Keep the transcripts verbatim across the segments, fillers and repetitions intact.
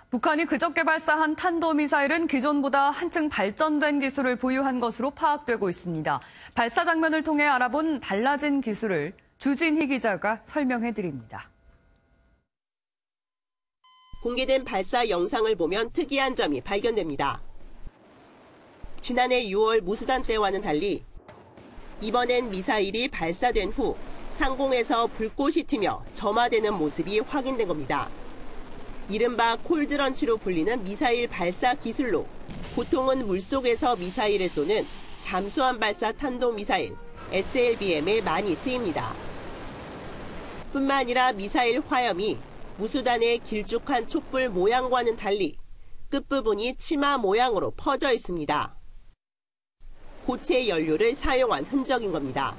북한이 그저께 발사한 탄도미사일은 기존보다 한층 발전된 기술을 보유한 것으로 파악되고 있습니다. 발사 장면을 통해 알아본 달라진 기술을 주진희 기자가 설명해드립니다. 공개된 발사 영상을 보면 특이한 점이 발견됩니다. 지난해 유월 무수단 때와는 달리 이번엔 미사일이 발사된 후 상공에서 불꽃이 튀며 점화되는 모습이 확인된 겁니다. 이른바 콜드런치로 불리는 미사일 발사 기술로 보통은 물속에서 미사일을 쏘는 잠수함 발사 탄도미사일 에스엘비엠에 많이 쓰입니다. 뿐만 아니라 미사일 화염이 무수단의 길쭉한 촛불 모양과는 달리 끝부분이 치마 모양으로 퍼져 있습니다. 고체 연료를 사용한 흔적인 겁니다.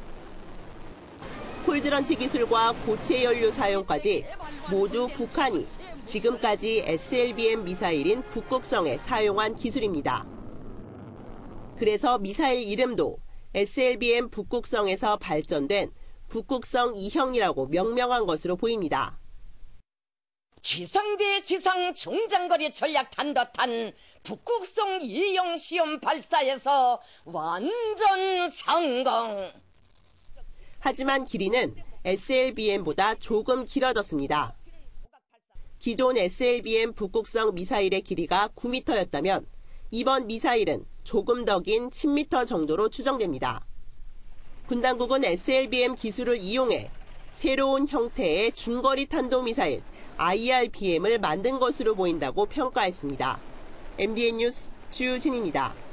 콜드런치 기술과 고체 연료 사용까지 모두 북한이 지금까지 에스엘비엠 미사일인 북극성에 사용한 기술입니다. 그래서 미사일 이름도 에스엘비엠 북극성에서 발전된 북극성 이형이라고 명명한 것으로 보입니다. 지상대 지상 중장거리 전략 탄도탄 북극성 이형 시험 발사에서 완전 성공. 하지만 길이는 에스엘비엠보다 조금 길어졌습니다. 기존 에스엘비엠 북극성 미사일의 길이가 구 미터였다면 이번 미사일은 조금 더 긴 십 미터 정도로 추정됩니다. 군 당국은 에스엘비엠 기술을 이용해 새로운 형태의 중거리 탄도미사일 아이알비엠을 만든 것으로 보인다고 평가했습니다. 엠비엔 뉴스 주진희입니다.